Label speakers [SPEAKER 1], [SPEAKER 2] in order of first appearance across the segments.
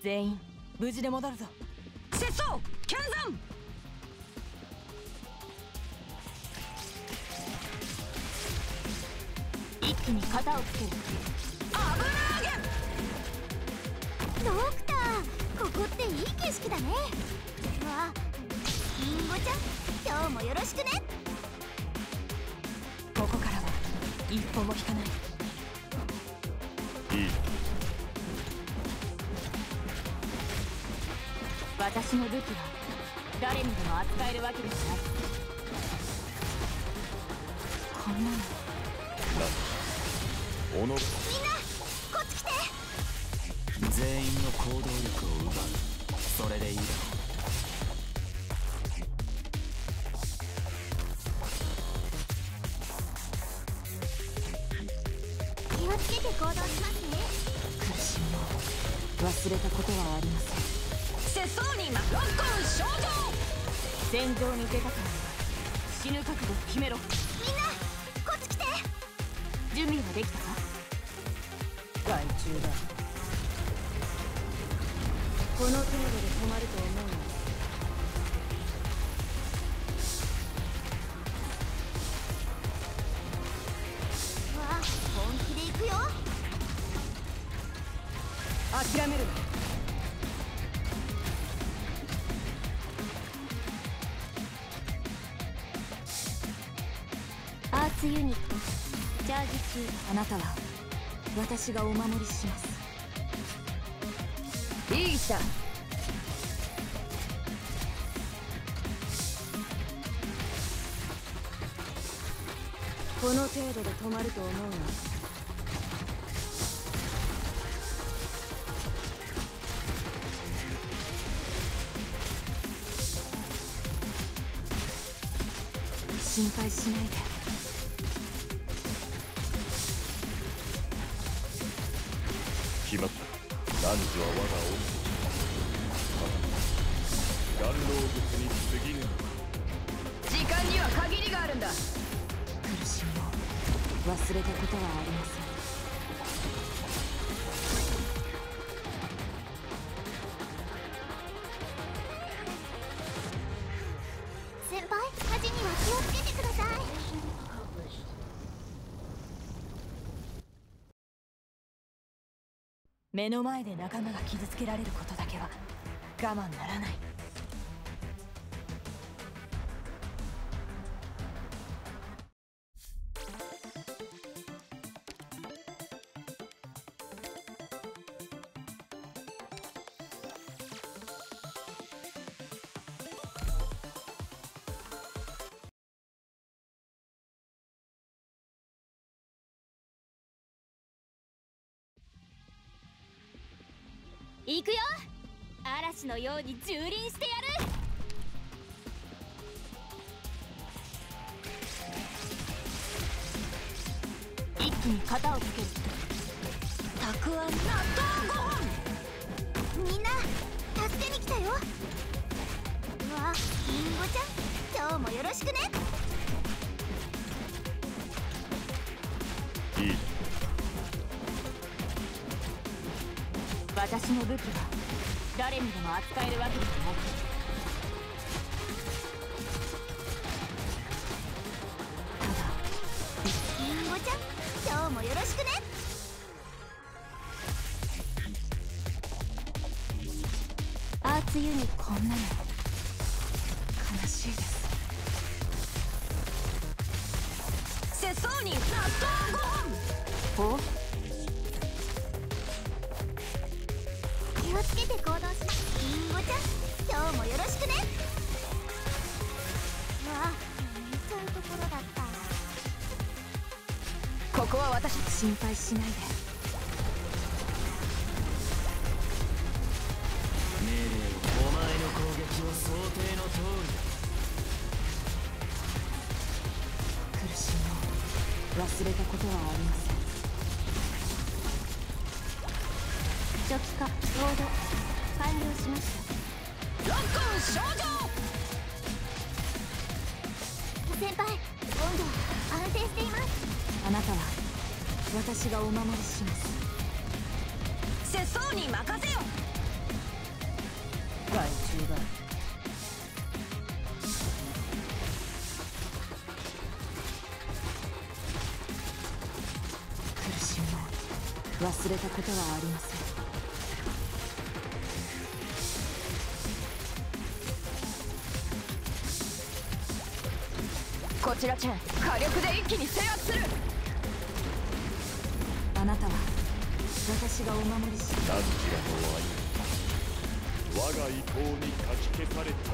[SPEAKER 1] 全員無事で戻るぞ。
[SPEAKER 2] 拙僧剣山。
[SPEAKER 1] 一気に型をつける。
[SPEAKER 2] 油揚げ。
[SPEAKER 3] ドクター、ここっていい景色だね。わあ、りんごちゃん、今日もよろしくね。
[SPEAKER 1] ここからは一歩も引かない。
[SPEAKER 4] いい。
[SPEAKER 1] 私の武器は誰にでも扱えるわけではない。こんなの
[SPEAKER 4] おの
[SPEAKER 3] みんなこっち来て。
[SPEAKER 4] 全員の行動力を奪う。それでいいだろ
[SPEAKER 3] 気をつけて行動しますね。
[SPEAKER 1] 苦しみを忘れたことはありません。
[SPEAKER 2] 拙僧にロッコン症状。
[SPEAKER 1] 戦場に出たからには死ぬ覚悟を決めろ。
[SPEAKER 3] みんなこっち来て。
[SPEAKER 1] 準備はできたか？
[SPEAKER 2] 害虫だ。
[SPEAKER 1] この程度で止まると思うの？
[SPEAKER 3] わあ、本気で行くよ。
[SPEAKER 2] 諦めるな。
[SPEAKER 3] アーツユニットチャージ中。
[SPEAKER 1] あなたは私がお守りします。
[SPEAKER 2] いいさ。
[SPEAKER 1] この程度で止まると思うの？心配しないで。
[SPEAKER 4] 決まった。汝は我が恩師。元老物に過ぎぬ。
[SPEAKER 2] 時間には限りがあるんだ。
[SPEAKER 1] 苦しみを忘れたことはありません。
[SPEAKER 3] 先輩、火事には気をつけてください。
[SPEAKER 1] 目の前で仲間が傷つけられることだけは我慢ならない。
[SPEAKER 3] 行くよ。嵐のように蹂躙してやる。
[SPEAKER 1] 一気に型をつける。
[SPEAKER 3] たくあん納豆ご飯。みんな助けに来たよ。うわ、りんごちゃん、今日もよろしくね。
[SPEAKER 4] いい。
[SPEAKER 1] 私の武器は誰にでも扱えるわけではない。ただ
[SPEAKER 3] りんごちゃん、今日もよろしくね。アーツユニ
[SPEAKER 1] こんなの悲しいです。
[SPEAKER 2] 拙僧に納豆ご飯。
[SPEAKER 1] お？
[SPEAKER 3] 気をつけて行動し。りんごちゃん、今日もよろしくね。うわあ、寝ちゃうところだった。
[SPEAKER 2] ここは私。
[SPEAKER 1] 心配しないで。
[SPEAKER 4] 命令を。お前の攻撃は想定の通りだ。
[SPEAKER 1] 苦しみを忘れたことはありません。
[SPEAKER 3] 初期化ロード完了しました。
[SPEAKER 2] ロッコン症状。
[SPEAKER 3] 先輩、温度安定しています。
[SPEAKER 1] あなたは私がお守りします。
[SPEAKER 2] 拙僧に任せよ。 害虫だ。苦しみを忘れたことはありません。こちらチェン、火力で一気に制圧する。あなたは私がお守りし、
[SPEAKER 5] 何時らの愛、我が意向にかき消された。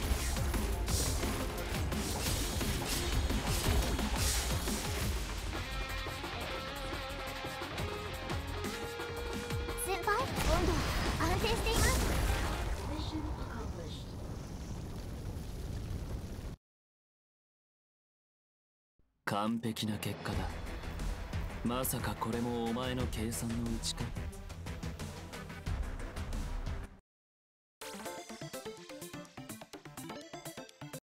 [SPEAKER 3] 先輩、温度安定しています。
[SPEAKER 4] 完璧な結果だ。まさかこれもお前の計算のうちか。